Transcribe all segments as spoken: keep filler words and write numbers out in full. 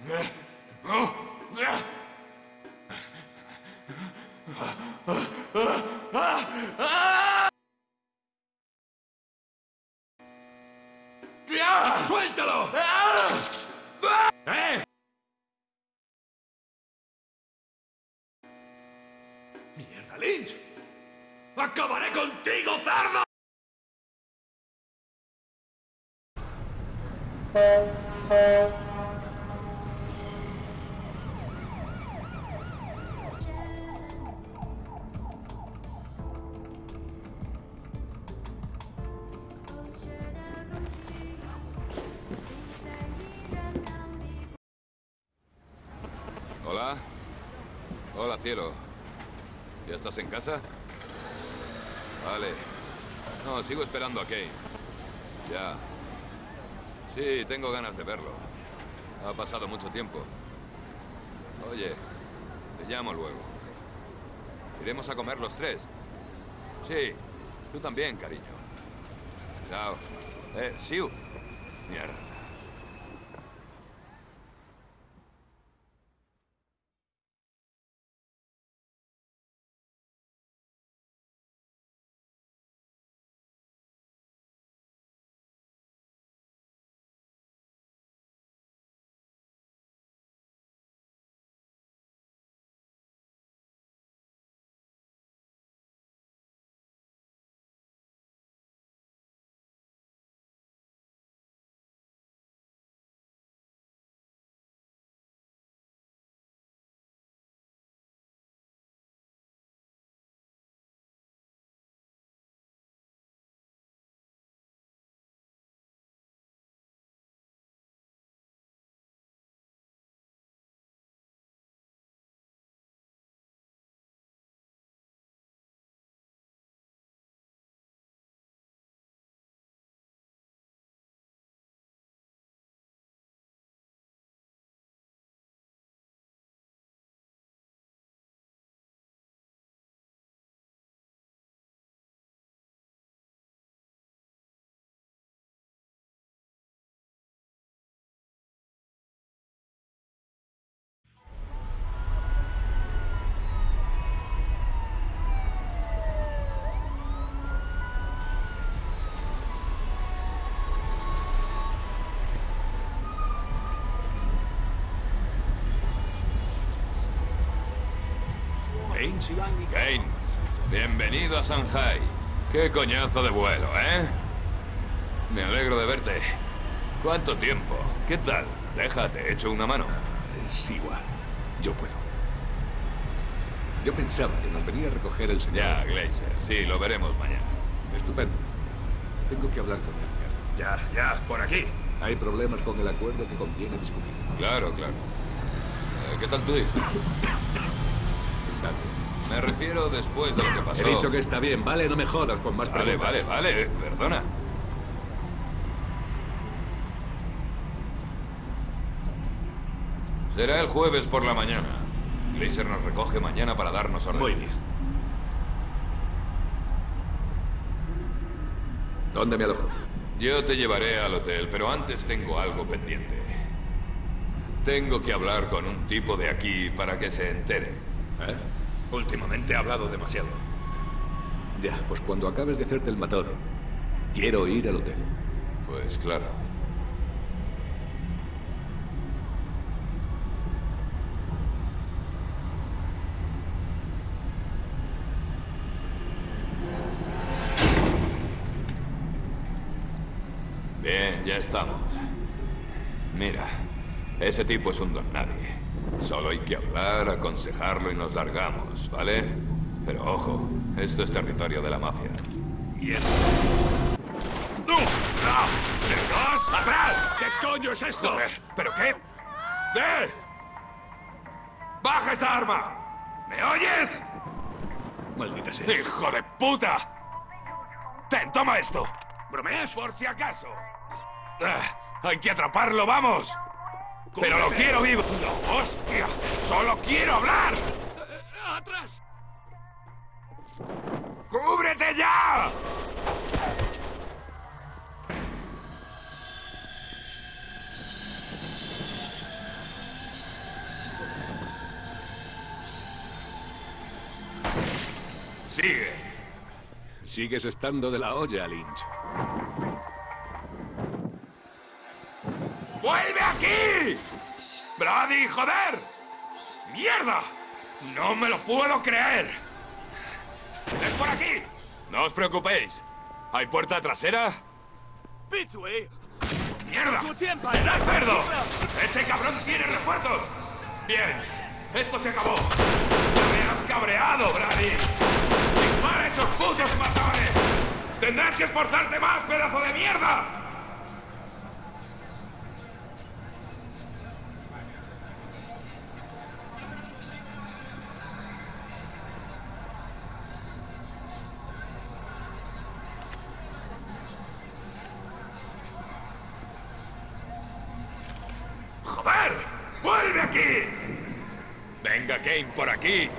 ¡Suéltalo! ¡Eh! ¡Mierda, Lynch! ¡Acabaré contigo, cerdo! Hola. Hola, cielo. ¿Ya estás en casa? Vale. No, sigo esperando a Kane. Ya. Sí, tengo ganas de verlo. Ha pasado mucho tiempo. Oye, te llamo luego. ¿Iremos a comer los tres? Sí, tú también, cariño. Chao. Eh, Siu. Mierda. Kane, bienvenido a Shanghai. Qué coñazo de vuelo, ¿eh? Me alegro de verte. ¿Cuánto tiempo? ¿Qué tal? Déjate, echo una mano. Es igual. Yo puedo. Yo pensaba que nos venía a recoger el señor. Ya, Glazer. Sí, lo veremos mañana. Estupendo. Tengo que hablar con él. Ya, ya, por aquí. Hay problemas con el acuerdo que conviene discutir. Claro, claro. Eh, ¿Qué tal tu hijo? Está bien. Me refiero después de lo que pasó. He dicho que está bien, ¿vale? No me jodas con más Vale, preguntas. vale, vale. Perdona. Será el jueves por la mañana. Glazer nos recoge mañana para darnos órdenes. Muy bien. ¿Dónde me alojo? Yo te llevaré al hotel, pero antes tengo algo pendiente. Tengo que hablar con un tipo de aquí para que se entere. ¿Eh? Últimamente ha hablado demasiado. Ya, pues cuando acabes de hacerte el matón, quiero ir al hotel. Pues claro. Bien, ya estamos. Mira, ese tipo es un don nadie. Solo hay que hablar, aconsejarlo y nos largamos, ¿vale? Pero ojo, esto es territorio de la mafia. ¿Y eso? ¡No! ¡No! ¡Señor! ¡Atrás! ¿Qué coño es esto? Joder, ¿pero qué? ¡Eh! ¡Baja esa arma! ¿Me oyes? Maldita sea. ¡Hijo de puta! ¡Ten, toma esto! ¿Bromeas? Por si acaso. Ah, ¡hay que atraparlo, vamos! ¡Pero lo quiero vivo! ¡No, hostia! ¡Solo quiero hablar! ¡Atrás! ¡Cúbrete ya! Sigue. Sigues estando de la olla, Lynch. ¡Vuelve aquí! ¡Brady, joder! ¡Mierda! ¡No me lo puedo creer! ¡Es por aquí! No os preocupéis. ¿Hay puerta trasera? ¡Mierda! ¡Será el cerdo! ¡Ese cabrón tiene refuerzos! Bien, esto se acabó. ¡Ya me has cabreado, Brady! ¡Dispara a esos putos matones! ¡Tendrás que esforzarte más, pedazo de mierda! ¡Joder! ¡Vuelve aquí! Venga, Kane, por aquí.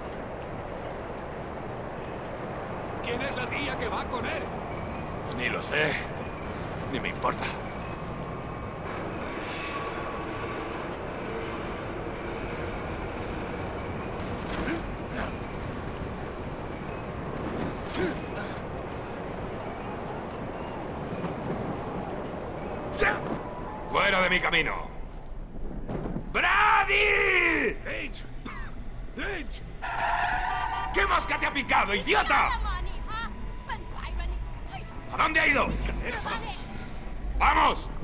¿Quién es la tía que va con él? Ni lo sé. Ni me importa. ¡Fuera de mi camino! ¡Brady! ¡Lynch! ¡Lynch! ¿Qué mosca te ha picado, idiota? ¿A dónde ha ido? ¡Vamos!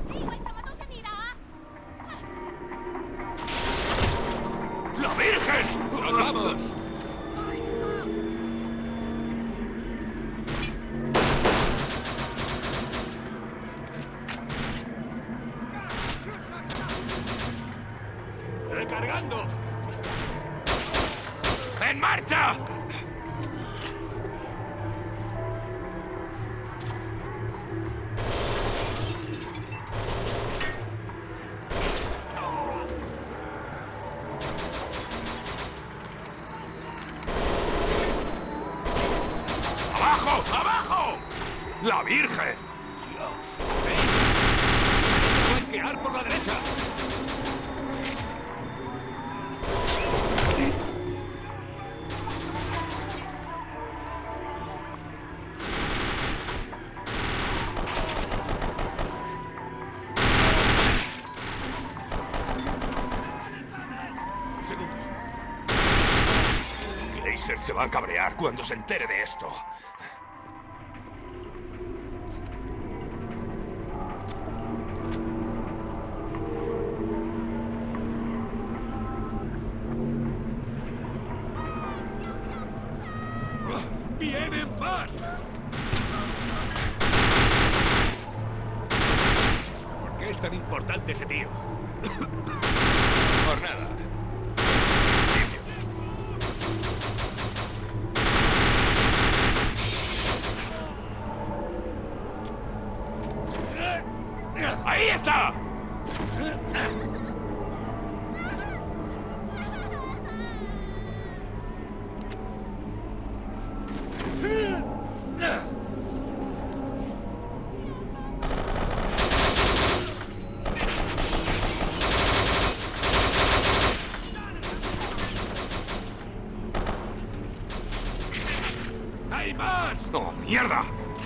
¡La Virgen! ¡Nos vamos! ¡Recargando! ¡En marcha! ¡Abajo! ¡Abajo! ¡La Virgen! ¡Flanquear por la derecha! Un segundo. Glazer se va a cabrear cuando se entere de esto. ¡Vienen más! ¿Por qué es tan importante ese tío? Por nada. ¡Ahí está! ¡Hay más! ¡No, mierda!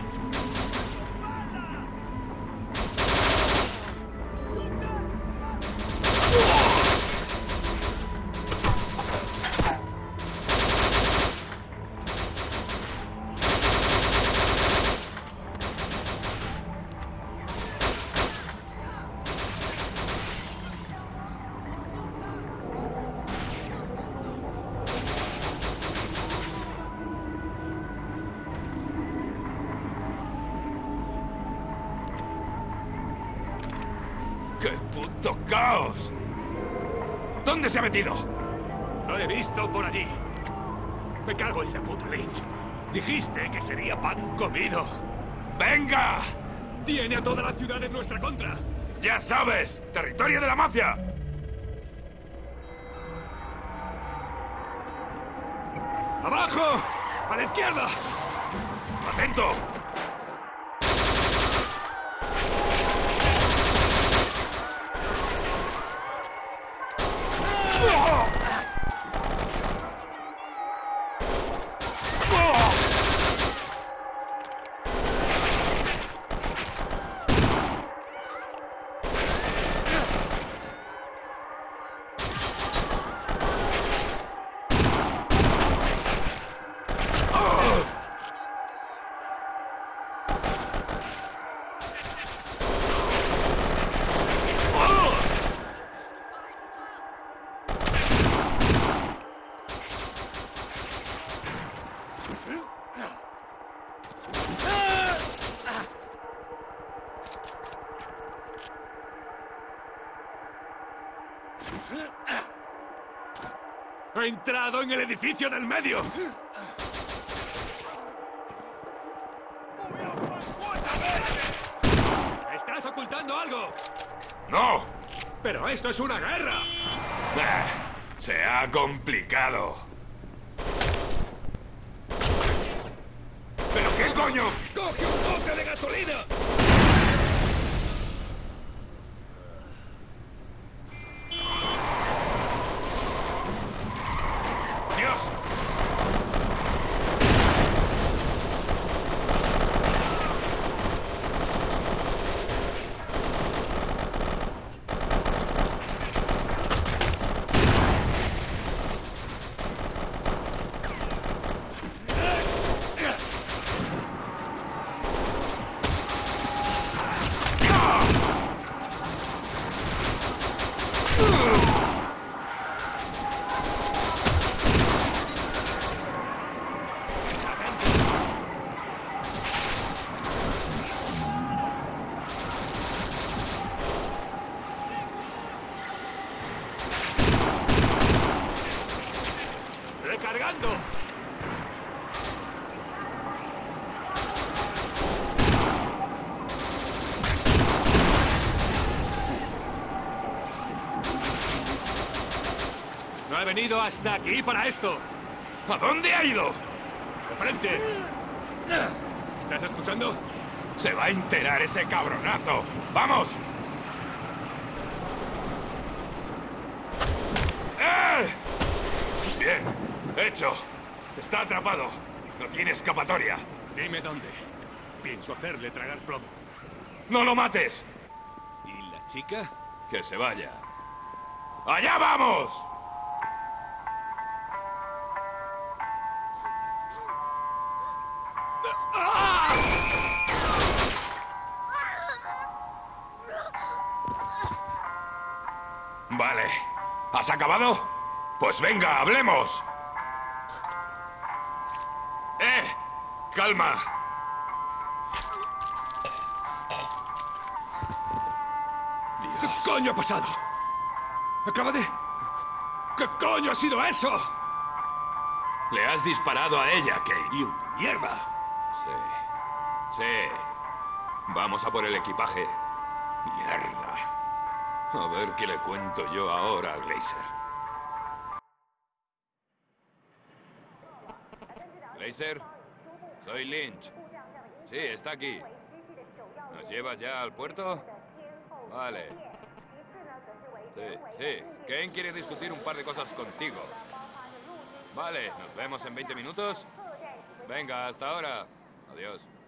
¡Qué puto caos! ¿Dónde se ha metido? Lo he visto por allí. Me cago en la puta, Lynch. Dijiste que sería pan comido. ¡Venga! Tiene a toda la ciudad en nuestra contra. ¡Ya sabes! ¡Territorio de la mafia! ¡Abajo! ¡A la izquierda! ¡Atento! ¡Oh! ¡Ha entrado en el edificio del medio! ¡Estás ocultando algo! ¡No! ¡Pero esto es una guerra! Ah, se ha complicado. ¿Pero qué coño? ¡Coge un bote de gasolina! ¡Dios! ¡Recargando! No he venido hasta aquí para esto. ¿A dónde ha ido? ¡De frente! ¿Estás escuchando? Se va a enterar ese cabronazo. ¡Vamos! ¡Eh! Bien, hecho. Está atrapado. No tiene escapatoria. Dime dónde. Pienso hacerle tragar plomo. ¡No lo mates! ¿Y la chica? Que se vaya. ¡Allá vamos! Vale. ¿Has acabado? Pues venga, hablemos. ¡Eh! ¡Calma! ¿Qué coño ha pasado? ¿Acaba de...? ¿Qué coño ha sido eso? Le has disparado a ella, Kate. ¡Y una mierda! Sí. Sí. Vamos a por el equipaje. Mierda. A ver qué le cuento yo ahora a Glazer. Glazer, soy Lynch. Sí, está aquí. ¿Nos llevas ya al puerto? Vale. Sí, sí. Kane quiere discutir un par de cosas contigo. Vale, nos vemos en veinte minutos. Venga, hasta ahora. Adiós.